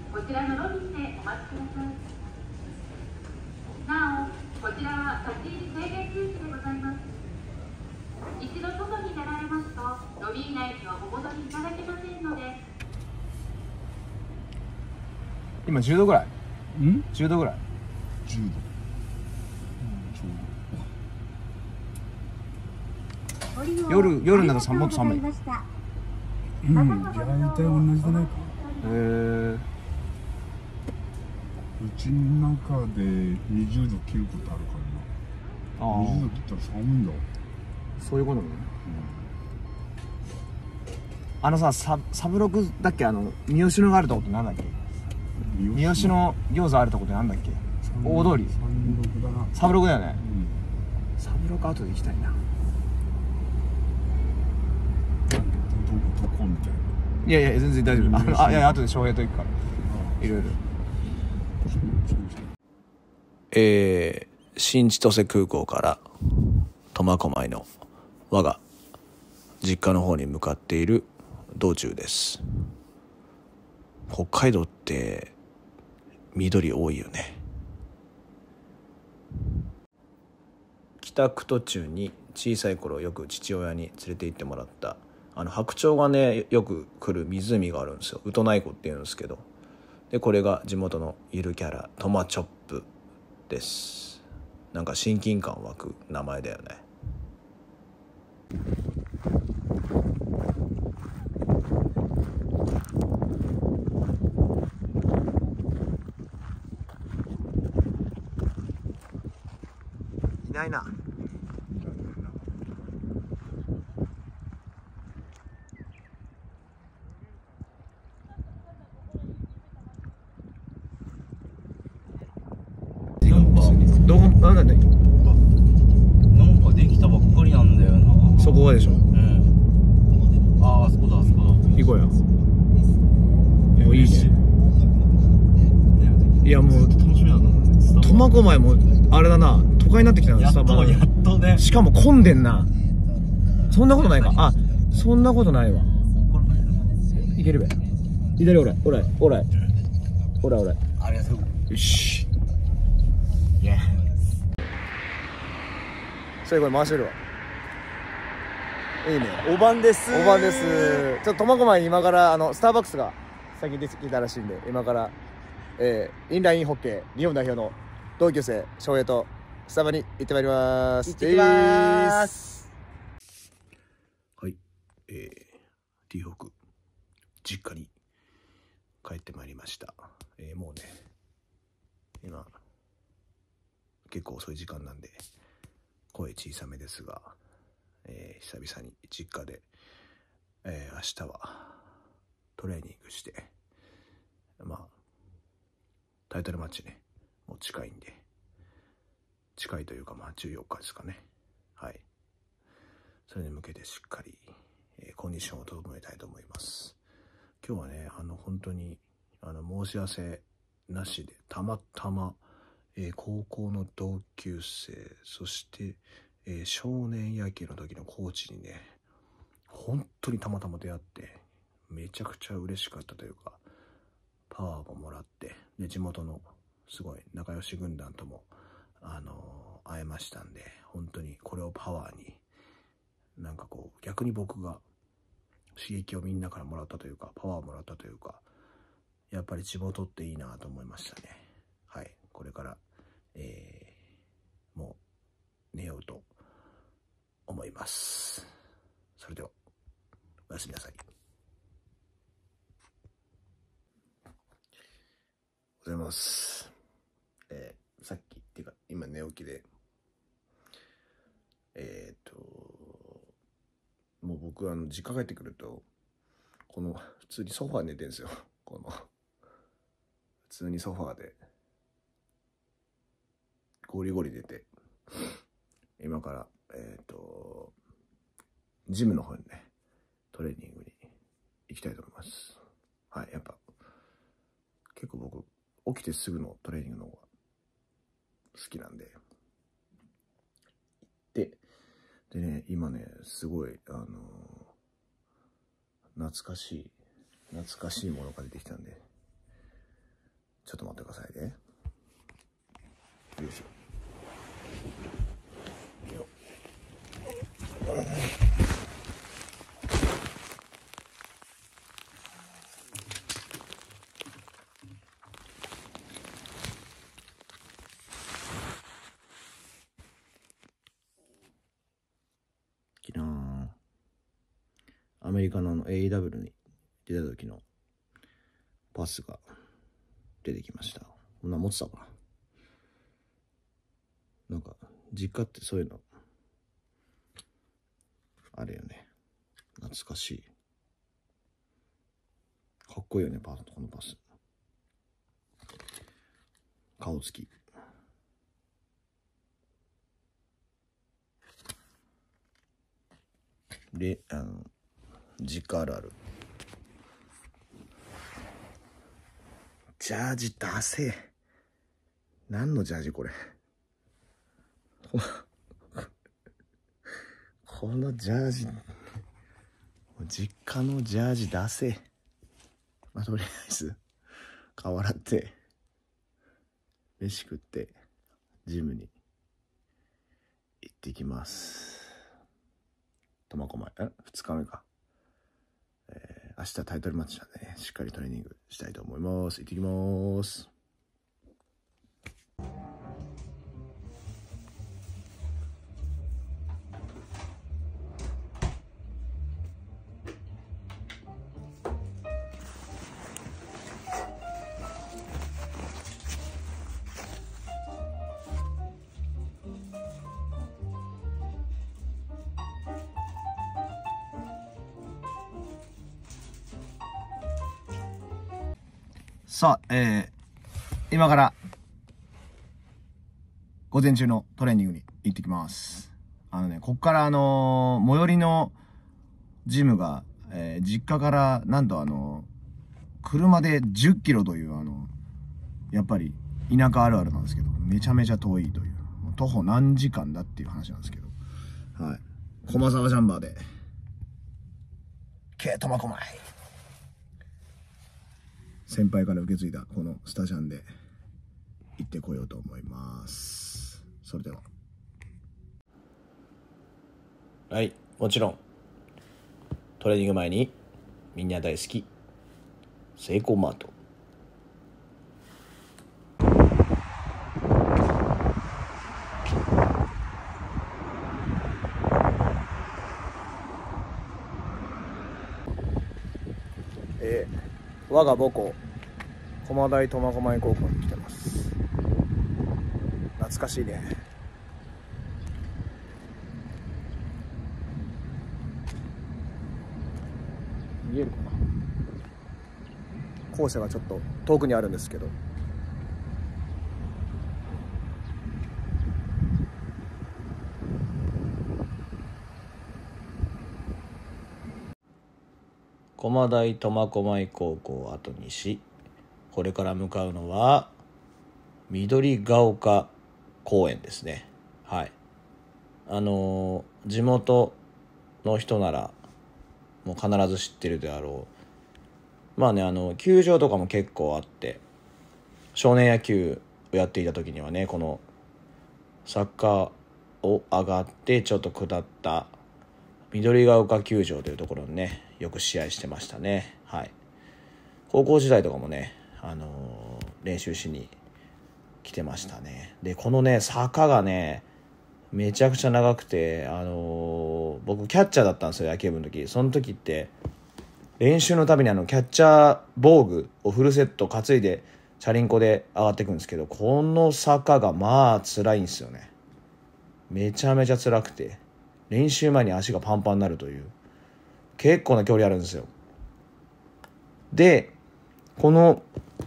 こちらのロビーでお待ちください。なお、こちらは立ち入り制限区域でございます。一度外に出られますと、ロビー内にはお戻りいただけませんので。 今10度ぐらい？10度ぐらい ？10度。 夜などもっと寒い。 大体同じじゃないか。うちの中で20度切ることあるからな。20度切ったら寒いんだ。 そういうことね。サブロクだっけ、三好野があるとこってなんだっけ？三好野餃子あるとこってなんだっけ？大通り。サブロクだよね。サブロク後で行きたいな。 どこみたいな。 いやいや全然大丈夫。いや後で翔平と行くからいろいろ。新千歳空港から苫小牧の我が実家の方に向かっている道中です。北海道って緑多いよね。帰宅途中に小さい頃よく父親に連れて行ってもらった白鳥がねよく来る湖があるんですよ。ウトナイ湖っていうんですけど、でこれが地元のゆるキャラトマチョップです。なんか親近感湧く名前だよね。いないな。なんかできたばっかりなんだよな。 そこがでしょ。 あそこだあそこだ。 行こうよ。もういいね。いやもう楽しみだな。 苫小牧もあれだな、都会になってきたの。 やっとね。 しかも混んでんな。そんなことないか。そんなことないわ。いけるべ。左オライオライオライオライオライ。 ありがとう。 よし。それこれ回してるわ。いいね。 おばんです。 おばんです。ちょっと苫小牧に今からスターバックスが先に出てきたらしいんで、今からインラインホッケー日本代表の同級生翔平とスタバに行ってまいります。 行ってきます。 はい、T ホーク実家に帰ってまいりました。もうね今結構遅い時間なんで声小さめですが、久々に実家で、明日はトレーニングして、タイトルマッチねもう近いんで、近いというか14日ですかね。はい、それに向けてしっかり、コンディションを整えたいと思います。今日はね本当に申し合わせなしでたまたま高校の同級生、そして、少年野球の時のコーチにね本当にたまたま出会ってめちゃくちゃ嬉しかったというか、パワーももらって、で地元のすごい仲良し軍団とも会えましたんで、本当にこれをパワーになんかこう逆に僕が刺激をみんなからもらったというか、パワーをもらったというか、やっぱり地元っていいなと思いましたね。はい、これからもう寝ようと思います。それではおやすみなさい。おはようございます。さっきっていうか今寝起きでもう僕実家帰ってくるとこの普通にソファー寝てるんですよ。この普通にソファーでゴリゴリ寝て、今からジムの方にねトレーニングに行きたいと思います。はい、やっぱ結構僕起きてすぐのトレーニングの方が好きなんで行って、でね今ねすごい懐かしいものが出てきたんでちょっと待ってくださいね。よいしょ。昨日アメリカのAEW に出た時のパスが出てきました。こんな持ってたかな。なんか実家ってそういうのあれよね。懐かしい。かっこいいよね、このパス。顔つき。で、実家あるある。ジャージ出せ。何のジャージこれ。このジャージ、実家のジャージ出せ。まあ、とりあえず、顔洗って、飯食って、ジムに行ってきます。苫小牧、2日目か。明日タイトルマッチなんでね、しっかりトレーニングしたいと思います。行ってきます。さあ、今から午前中のトレーニングに行ってきます。こっから最寄りのジムが、実家からなんと車で10キロというやっぱり田舎あるあるなんですけど、めちゃめちゃ遠いという、徒歩何時間だっていう話なんですけど、はい。駒沢ジャンバーで、苫小牧。先輩から受け継いだこのスタジャンで行ってこようと思います。それでは。はい、もちろんトレーニング前にみんな大好きセイコーマート。我が母校駒大苫小牧高校に来てます。懐かしいね。見えるかな。校舎がちょっと遠くにあるんですけど、駒大苫小牧高校を後にし、これから向かうのは緑が丘公園ですね。はい。地元の人ならもう必ず知ってるであろう。まあね、球場とかも結構あって、少年野球をやっていた時にはね、このサッカーを上がってちょっと下った緑が丘球場というところにね、よく試合してましたね。はい。高校時代とかもね、練習しに来てましたね。で、このね、坂がね、めちゃくちゃ長くて、僕キャッチャーだったんですよ、野球部の時。その時って練習のたびにキャッチャー防具をフルセット担いでチャリンコで上がっていくんですけど、この坂がまあ辛いんですよね。めちゃめちゃ辛くて、練習前に足がパンパンになるという、結構な距離あるんですよ。で、この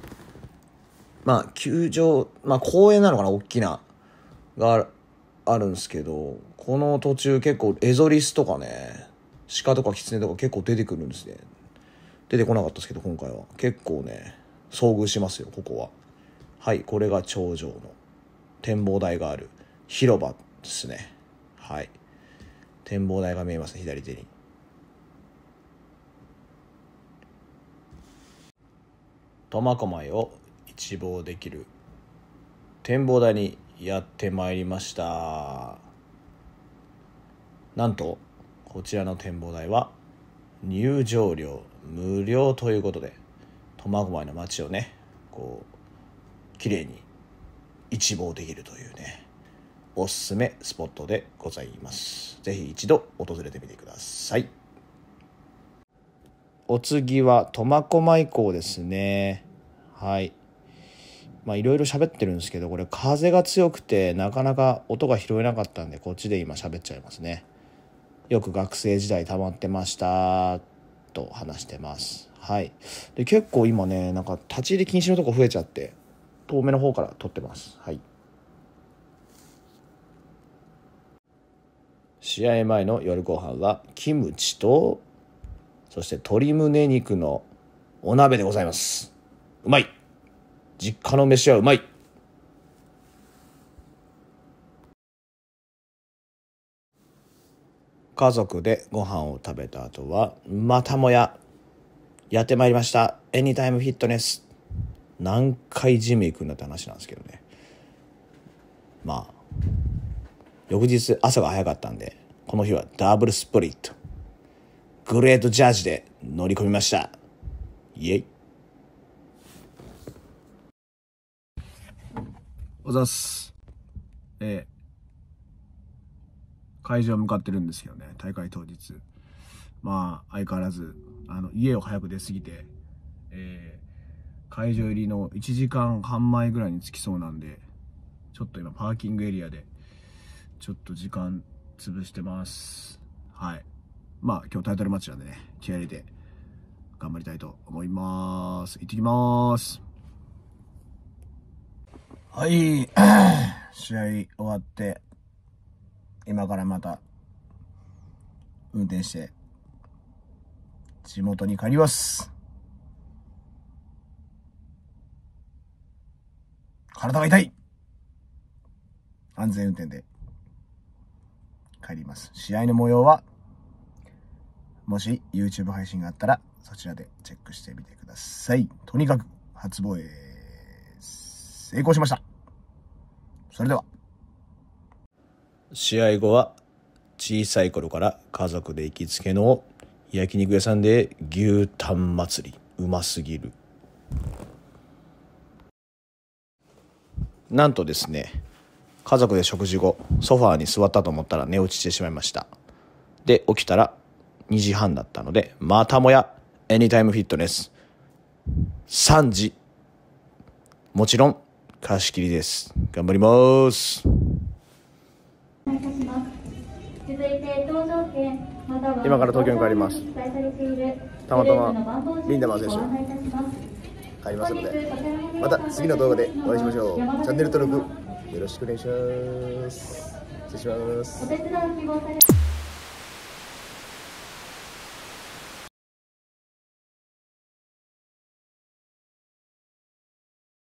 球場、公園なのかな、大きながあるんですけど、この途中結構エゾリスとかね、鹿とかキツネとか結構出てくるんですね。出てこなかったですけど、今回は結構ね遭遇しますよ、ここは。はい、これが頂上の展望台がある広場ですね。はい、展望台が見えますね、左手に。苫小牧を1 一望できる展望台にやってまいりました。なんとこちらの展望台は入場料無料ということで、苫小牧の街をねこう綺麗に一望できるというね、おすすめスポットでございます。ぜひ一度訪れてみてください。お次は苫小牧港ですね。はい。いろいろ喋ってるんですけど、これ風が強くてなかなか音が拾えなかったんで、こっちで今喋っちゃいますね。よく学生時代溜まってましたと話してます。はい。で結構今ね、なんか立ち入り禁止のとこ増えちゃって、遠目の方から撮ってます。はい。試合前の夜ご飯はキムチと、そして鶏胸肉のお鍋でございます。うまい。実家の飯はうまい。家族でご飯を食べた後はまたもやってまいりました。エニタイムフィットネス。何回ジム行くんだって話なんですけどね。翌日朝が早かったんで、この日はダブルスプリットグレートジャージで乗り込みました。イエイ。おざす。会場向かってるんですよね、大会当日。相変わらず家を早く出過ぎて、会場入りの1時間半前ぐらいに着きそうなんで、ちょっと今パーキングエリアでちょっと時間潰してます。はい。今日タイトルマッチなんでね、気合い入れて頑張りたいと思います。行ってきます。はい、試合終わって今からまた運転して地元に帰ります。体が痛い。安全運転で帰ります。試合の模様はもし YouTube 配信があったらそちらでチェックしてみてください。とにかく初防衛成功しました。それでは。試合後は小さい頃から家族で行きつけの焼肉屋さんで牛タン祭り、うますぎる。なんとですね、家族で食事後ソファーに座ったと思ったら寝落ちしてしまいました。で起きたら2時半だったので、またもやエニタイムフィットネス3時、もちろん貸し切りです。頑張ります。今から東京に帰ります。たまたまリンダマン選手帰りますので、また次の動画でお会いしましょう。チャンネル登録よろしくお願いします。失礼します。